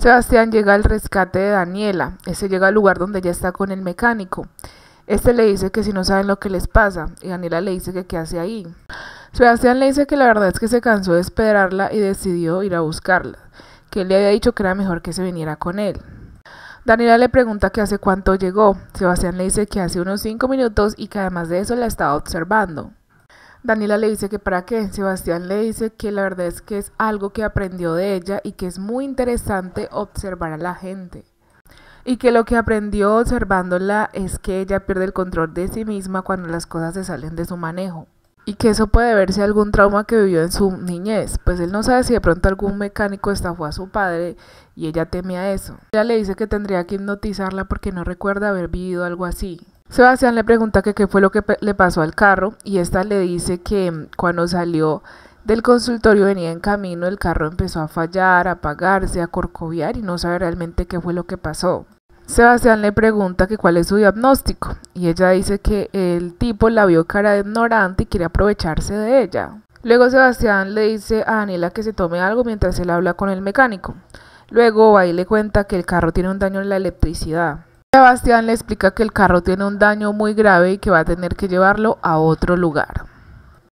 Sebastián llega al rescate de Daniela. Este llega al lugar donde ella está con el mecánico. Este le dice que si no saben lo que les pasa, y Daniela le dice que qué hace ahí. Sebastián le dice que la verdad es que se cansó de esperarla y decidió ir a buscarla, que él le había dicho que era mejor que se viniera con él. Daniela le pregunta que hace cuánto llegó. Sebastián le dice que hace unos 5 minutos y que además de eso la estaba observando. Daniela le dice que para qué. Sebastián le dice que la verdad es que es algo que aprendió de ella y que es muy interesante observar a la gente. Y que lo que aprendió observándola es que ella pierde el control de sí misma cuando las cosas se salen de su manejo. Y que eso puede verse algún trauma que vivió en su niñez, pues él no sabe si de pronto algún mecánico estafó a su padre y ella temía eso. Ella le dice que tendría que hipnotizarla porque no recuerda haber vivido algo así. Sebastián le pregunta que qué fue lo que le pasó al carro y esta le dice que cuando salió del consultorio venía en camino, el carro empezó a fallar, a apagarse, a corcoviar y no sabe realmente qué fue lo que pasó. Sebastián le pregunta que cuál es su diagnóstico y ella dice que el tipo la vio cara de ignorante y quiere aprovecharse de ella. Luego Sebastián le dice a Daniela que se tome algo mientras él habla con el mecánico. Luego va y le cuenta que el carro tiene un daño en la electricidad. Sebastián le explica que el carro tiene un daño muy grave y que va a tener que llevarlo a otro lugar.